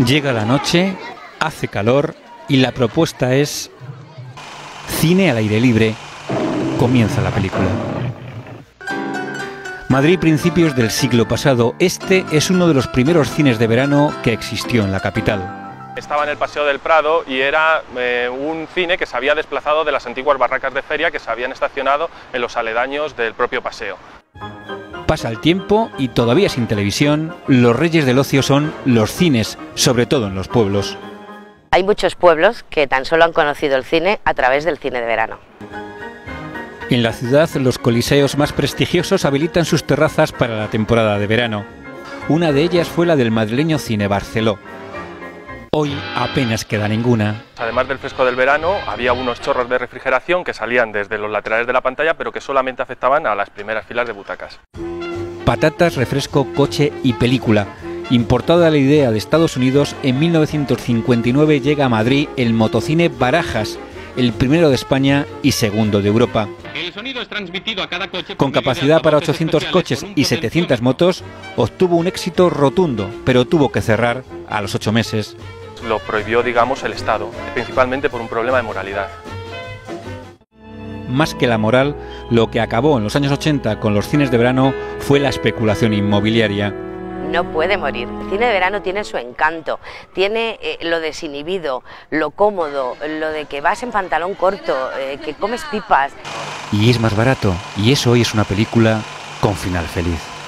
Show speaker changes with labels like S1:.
S1: Llega la noche, hace calor y la propuesta es cine al aire libre. Comienza la película. Madrid, principios del siglo pasado. Este es uno de los primeros cines de verano que existió en la capital.
S2: Estaba en el Paseo del Prado y era un cine que se había desplazado de las antiguas barracas de feria que se habían estacionado en los aledaños del propio paseo.
S1: Pasa el tiempo y todavía sin televisión, los reyes del ocio son los cines, sobre todo en los pueblos.
S3: Hay muchos pueblos que tan solo han conocido el cine a través del cine de verano.
S1: En la ciudad, los coliseos más prestigiosos habilitan sus terrazas para la temporada de verano. Una de ellas fue la del madrileño Cine Barceló. Hoy apenas queda ninguna.
S2: Además del fresco del verano, había unos chorros de refrigeración que salían desde los laterales de la pantalla, pero que solamente afectaban a las primeras filas de butacas.
S1: Patatas, refresco, coche y película. Importada la idea de Estados Unidos, en 1959 llega a Madrid el motocine Barajas, el primero de España y segundo de Europa.
S4: El sonido es transmitido a cada coche
S1: con capacidad para 800 coches y 700 motos, obtuvo un éxito rotundo, pero tuvo que cerrar a los 8 meses.
S2: Lo prohibió, digamos, el Estado, principalmente por un problema de moralidad.
S1: Más que la moral, lo que acabó en los años 80 con los cines de verano fue la especulación inmobiliaria.
S3: No puede morir. El cine de verano tiene su encanto, tiene lo desinhibido, lo cómodo, lo de que vas en pantalón corto, que comes pipas.
S1: Y es más barato, y eso hoy es una película con final feliz.